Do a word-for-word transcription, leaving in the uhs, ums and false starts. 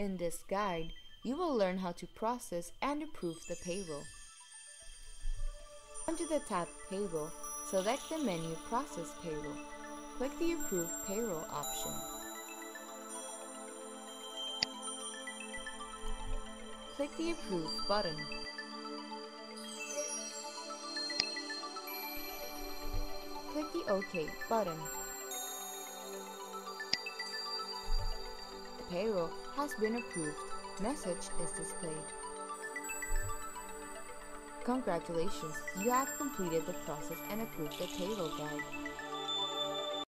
In this guide, you will learn how to process and approve the payroll. Under the tab Payroll, select the menu Process Payroll. Click the Approve Payroll option. Click the Approve button. Click the OK button. The payroll has been approved. Message is displayed. Congratulations, you have completed the process and approved the payroll guide.